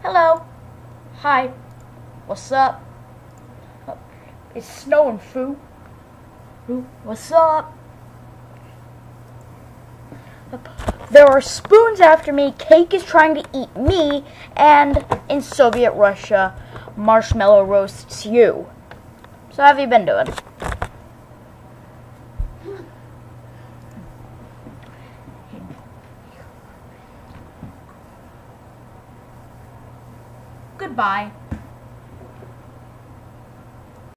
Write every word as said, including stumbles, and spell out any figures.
Hello. Hi. What's up? It's snowing, foo. Foo. What's up? There are spoons after me, cake is trying to eat me, and in Soviet Russia, marshmallow roasts you. So how have you been doing? Goodbye.